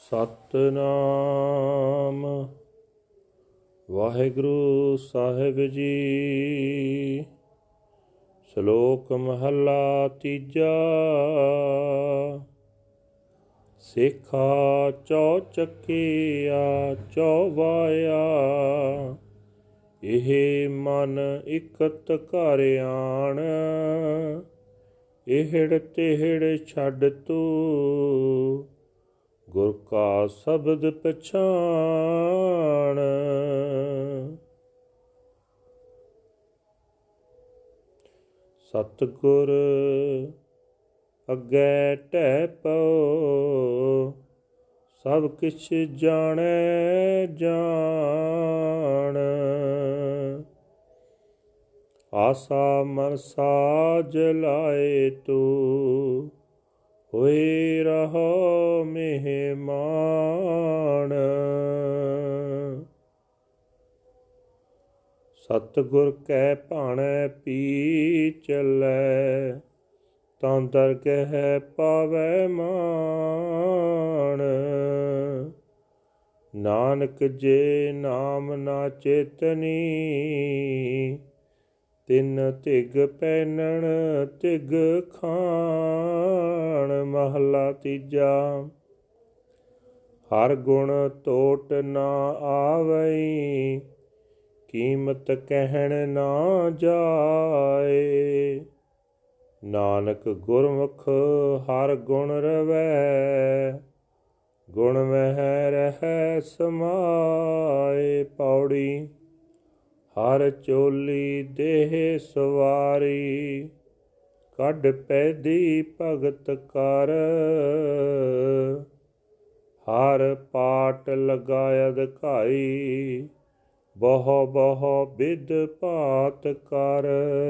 ਸਤਿਨਾਮ ਵਾਹਿਗੁਰੂ ਸਾਹਿਬ ਜੀ। ਸ਼ਲੋਕ ਮਹੱਲਾ ਤੀਜਾ। ਸੇਖਾ ਚੌ ਚੱਕਿਆ ਚੌਵਾਇਆ, ਇਹ ਮਨ ਇਕਤ ਘਰ ਆਣ। ਇਹੜ ਤਿਹੜ ਛੱਡ ਤੂੰ, ਗੁਰ ਕਾ ਸ਼ਬਦ ਪਛਾਣ। ਸਤਿਗੁਰ ਅੱਗੇ ਢਹਿ ਪਉ, ਸਭ ਕਿਛ ਜਾਣੈ ਜਾਣ। ਆਸਾ ਮਨਸਾ ਜਲਾਏ ਤੂੰ, ਹੋਏ ਰਹੋ ਮਹਿਮਾਨ। ਸਤਿਗੁਰ ਕੈ ਭਾਣੈ ਪੀ ਚੱਲੈ, ਤਾਂ ਦਰਗਹਿ ਪਾਵੈ ਮਾਣ। ਨਾਨਕ ਜੇ ਨਾਮ ਨਾ ਚੇਤਨੀ, ਤਿਨ ਧਿਗ ਪਹਿਨਣ ਧਿਗ ਖਾਣ। ਮਹਲਾ ਤੀਜਾ। ਹਰ ਗੁਣ ਤੋਟ ਨਾ ਆਵਈ, ਕੀਮਤ ਕਹਿਣ ਨਾ ਜਾਏ। ਨਾਨਕ ਗੁਰਮੁਖ ਹਰ ਗੁਣ ਰਵੈ, ਗੁਣ ਮਹਿ ਰਹਿ ਸਮਾਏ। ਪੌੜੀ। ਹਰ ਚੋਲੀ ਦੇਹ ਸਵਾਰੀ, ਕੱਢ ਪੈਦੀ ਭਗਤ ਕਰ। ਹਰ ਪਾਟ ਲਗਾਇ ਅਧਿਕਾਈ, ਬਹੁ ਬਹੁ ਬਿਧ ਭਾਤ ਕਰ।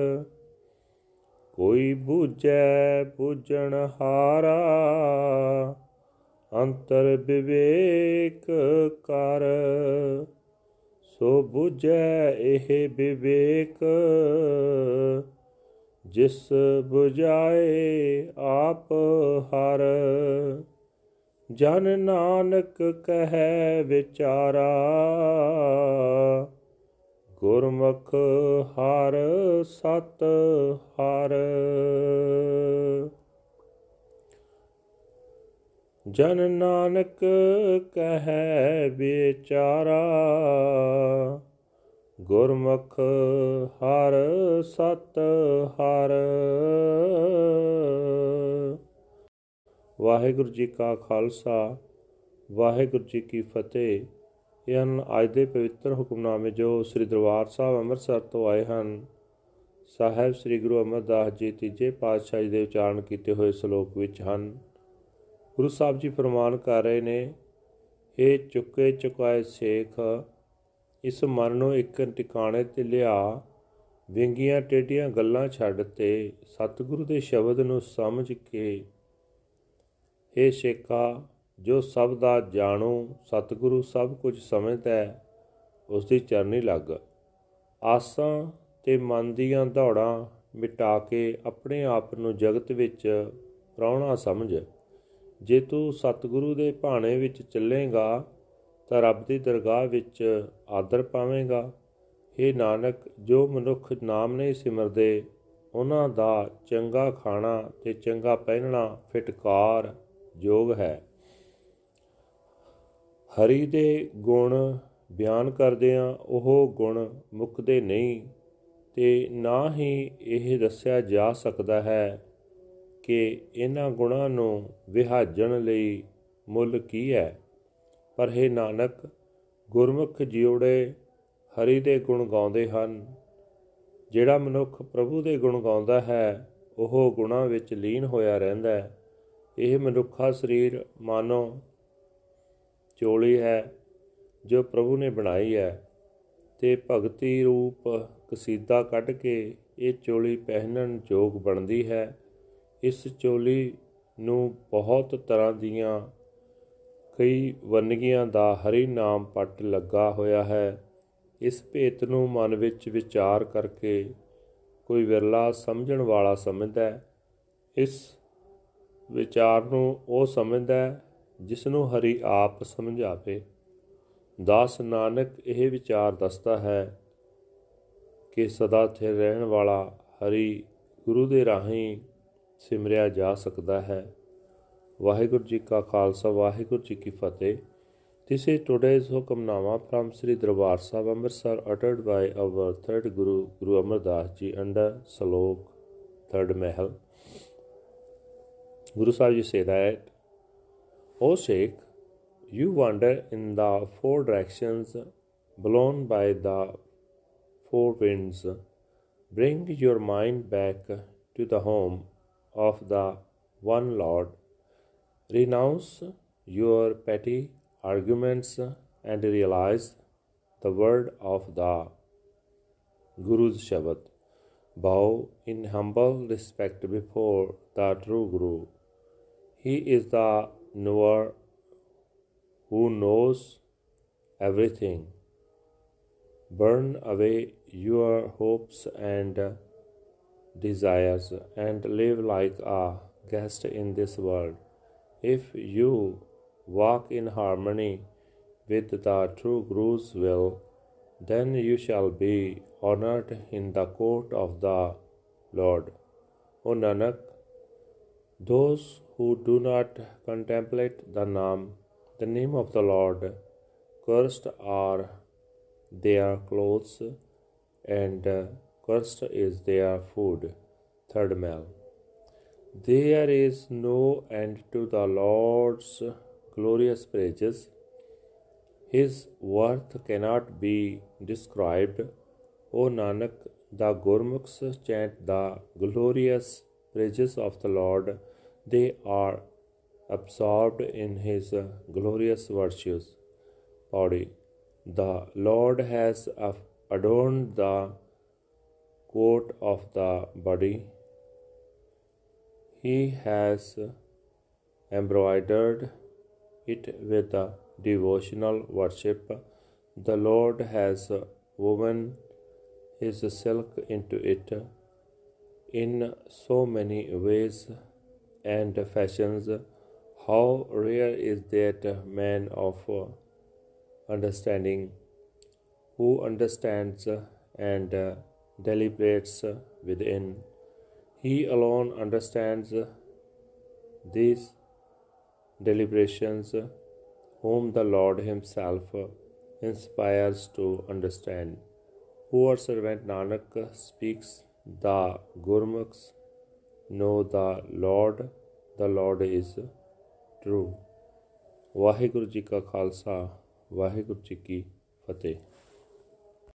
ਕੋਈ ਬੂਝੈ ਬੂਝਣ ਹਾਰਾ, ਅੰਤਰ ਵਿਵੇਕ ਕਰ। ਸੋ ਬੁਝੈ ਇਹ ਵਿਵੇਕ, ਜਿਸ ਬੁਝਾਏ ਆਪ ਹਰ। ਜਨ ਨਾਨਕ ਕਹੈ ਵਿਚਾਰਾ, ਗੁਰਮੁਖ ਹਰ ਸਤ ਹਰ। ਜਨ ਨਾਨਕ ਕਹੈ ਵਿਚਾਰਾ, ਗੁਰਮੁਖ ਹਰ ਸਤ ਹਰ। ਵਾਹਿਗੁਰੂ ਜੀ ਕਾ ਖਾਲਸਾ, ਵਾਹਿਗੁਰੂ ਜੀ ਕੀ ਫਤਿਹ। ਇਹ ਹਨ ਅੱਜ ਦੇ ਪਵਿੱਤਰ ਹੁਕਮਨਾਮੇ ਜੋ ਸ੍ਰੀ ਦਰਬਾਰ ਸਾਹਿਬ ਅੰਮ੍ਰਿਤਸਰ ਤੋਂ ਆਏ ਹਨ। ਸਾਹਿਬ ਸ੍ਰੀ ਗੁਰੂ ਅਮਰਦਾਸ ਜੀ ਤੀਜੇ ਪਾਤਸ਼ਾਹ ਜੀ ਦੇ ਉਚਾਰਨ ਕੀਤੇ ਹੋਏ ਸ਼ਲੋਕ ਵਿੱਚ ਹਨ। ਗੁਰੂ ਸਾਹਿਬ ਜੀ ਫਰਮਾਨ ਕਰ ਰਹੇ ਨੇ, ਇਹ ਚੁੱਕੇ ਚੁਕਾਏ ਸੇਖ, ਇਸ ਮਨ ਨੂੰ ਇੱਕ ਟਿਕਾਣੇ 'ਤੇ ਲਿਆ। ਵਿੰਗੀਆਂ ਟੇਢੀਆਂ ਗੱਲਾਂ ਛੱਡ ਤੇ ਸਤਿਗੁਰੂ ਦੇ ਸ਼ਬਦ ਨੂੰ ਸਮਝ ਕੇ, ਇਹ ਸੇਖਾ ਜੋ ਸਭ ਦਾ ਜਾਣੂ, ਸਤਿਗੁਰੂ ਸਭ ਕੁਝ ਸਮਝਦਾ, ਉਸ ਦੀ ਚਰਨੀ ਲੱਗ। ਆਸਾਂ ਤੇ ਮਨ ਦੀਆਂ ਦੌੜਾਂ ਮਿਟਾ ਕੇ ਆਪਣੇ ਆਪ ਨੂੰ ਜਗਤ ਵਿੱਚ ਪ੍ਰਾਹੁਣਾ ਸਮਝ। ਜੇ ਤੂੰ ਸਤਿਗੁਰੂ ਦੇ ਭਾਣੇ ਵਿੱਚ ਚੱਲੇਗਾ ਤਾਂ ਰੱਬ ਦੀ ਦਰਗਾਹ ਵਿੱਚ ਆਦਰ ਪਾਵੇਂਗਾ। ਹੇ ਨਾਨਕ, ਜੋ ਮਨੁੱਖ ਨਾਮ ਨਹੀਂ ਸਿਮਰਦੇ, ਉਹਨਾਂ ਦਾ ਚੰਗਾ ਖਾਣਾ ਤੇ ਚੰਗਾ ਪਹਿਨਣਾ ਫਿਟਕਾਰ ਯੋਗ ਹੈ। ਹਰੀ ਦੇ ਗੁਣ ਬਿਆਨ ਕਰਦਿਆਂ ਉਹ ਗੁਣ ਮੁੱਕਦੇ ਨਹੀਂ, ਤੇ ਨਾ ਹੀ ਇਹ ਦੱਸਿਆ ਜਾ ਸਕਦਾ ਹੈ ਕਿ ਇਹਨਾਂ ਗੁਣਾਂ ਨੂੰ ਵਿਹਾਜਣ ਲਈ ਮੁੱਲ ਕੀ ਹੈ। ਪਰ ਹੇ ਨਾਨਕ, ਗੁਰਮੁਖ ਜਿਉੜੇ ਹਰੀ ਦੇ ਗੁਣ ਗਾਉਂਦੇ ਹਨ। ਜਿਹੜਾ ਮਨੁੱਖ ਪ੍ਰਭੂ ਦੇ ਗੁਣ ਗਾਉਂਦਾ ਹੈ, ਉਹ ਗੁਣਾਂ ਵਿੱਚ ਲੀਨ ਹੋਇਆ ਰਹਿੰਦਾ ਹੈ। ਇਹ ਮਨੁੱਖਾ ਸਰੀਰ ਮਾਨੋ ਚੋਲੀ ਹੈ ਜੋ ਪ੍ਰਭੂ ਨੇ ਬਣਾਈ ਹੈ, ਤੇ ਭਗਤੀ ਰੂਪ ਕਸੀਦਾ ਕੱਢ ਕੇ ਇਹ ਚੋਲੀ ਪਹਿਨਣ ਯੋਗ ਬਣਦੀ ਹੈ। ਇਸ ਚੋਲੀ ਨੂੰ ਬਹੁਤ ਤਰ੍ਹਾਂ ਦੀਆਂ ਕਈ ਵੰਨਗੀਆਂ ਦਾ ਹਰੀ ਨਾਮ ਪੱਟ ਲੱਗਾ ਹੋਇਆ ਹੈ। ਇਸ ਭੇਤ ਨੂੰ ਮਨ ਵਿੱਚ ਵਿਚਾਰ ਕਰਕੇ ਕੋਈ ਵਿਰਲਾ ਸਮਝਣ ਵਾਲਾ ਸਮਝਦਾ ਹੈ। ਇਸ ਵਿਚਾਰ ਨੂੰ ਉਹ ਸਮਝਦਾ ਜਿਸਨੂੰ ਹਰੀ ਆਪ ਸਮਝਾਵੇ। ਦਾਸ ਨਾਨਕ ਇਹ ਵਿਚਾਰ ਦੱਸਦਾ ਹੈ ਕਿ ਸਦਾ ਸਥਿਰ ਰਹਿਣ ਵਾਲਾ ਹਰੀ ਗੁਰੂ ਦੇ ਰਾਹੀਂ ਸਿਮਰਿਆ ਜਾ ਸਕਦਾ ਹੈ। ਵਾਹਿਗੁਰੂ ਜੀ ਕਾ ਖਾਲਸਾ, ਵਾਹਿਗੁਰੂ ਜੀ ਕੀ ਫਤਿਹ। This is today's Hukamnama from Sri Darbar Sahib Amritsar, uttered by our third Guru, Guru Amar Das Ji, under Salok, third Mahal. Guru Sahib Ji say that, O Sheikh, you wander in the four directions, blown by the four winds. Bring your mind back to the home of the one Lord. Renounce your petty arguments and realize the word of the Guru's Shabad. Bow in humble respect before the true Guru. He is the knower who knows everything. Burn away your hopes and desires and live like a guest in this world. If you walk in harmony with the true Guru's will, then you shall be honored in the court of the Lord. O Nanak, those who do not contemplate the name of the Lord, cursed are their clothes and cursed is their food. Third Mahal. There is no end to the Lord's glorious praises. His worth cannot be described. O Nanak, the Gurmukhs chant the glorious praises of the Lord. They are absorbed in His glorious virtues. Body. The Lord has adorned the coat of the body. He has embroidered it with the devotional worship. The Lord has woven His silk into it in so many ways and fashions. How rare is that man of understanding who understands and deliberates within. He alone understands these deliberations, whom the Lord Himself inspires to understand. Poor servant Nanak speaks, the Gurmukhs know the Lord is true. Waheguru ji ਕਾ ਖਾਲਸਾ, ਵਾਹਿਗੁਰੂ ਜੀ ਕੀ ਫਤਿਹ।